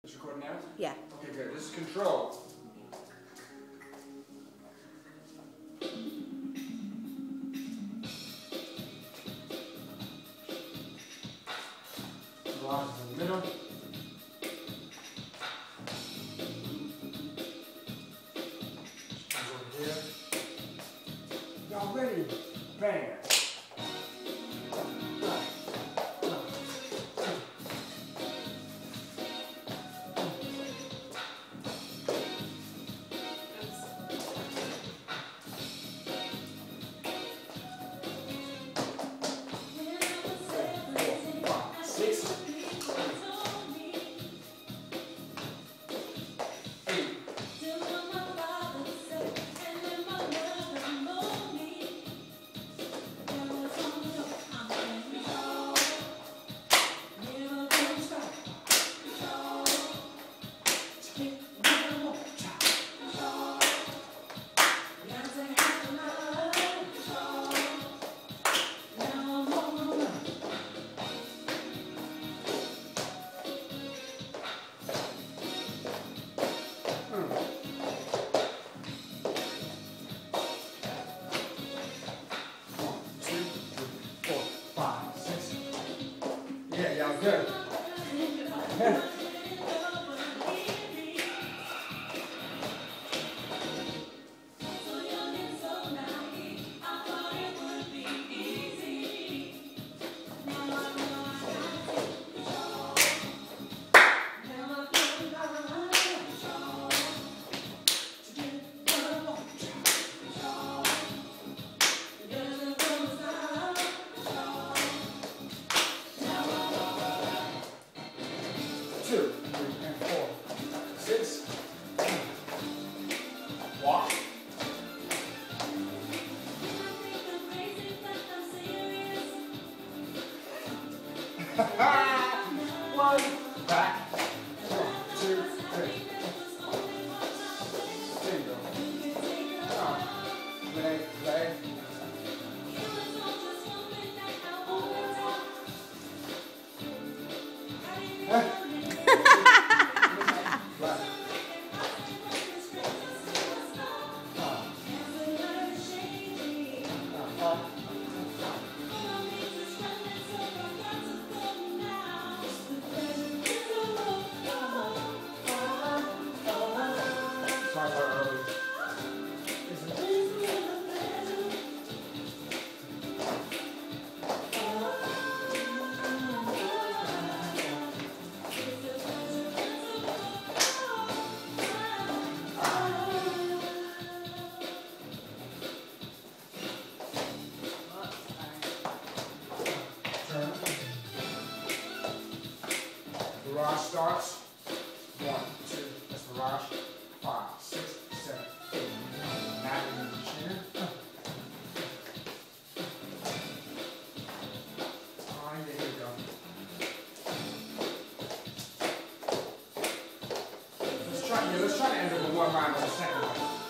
It's recording now? Yeah. Okay, good. This is control. Lock is in the middle. Comes over here. Y'all ready? Bang. Yeah, y'all good. Two, three, and 4, 6. Walk. One, back. 1, 2, 3. Single. Leg, leg. Barrage starts. 1, 2, that's barrage. 5, 6, 7, 8. Now in the chin. Alright, there you go. Let's try to end it with one round on the second one.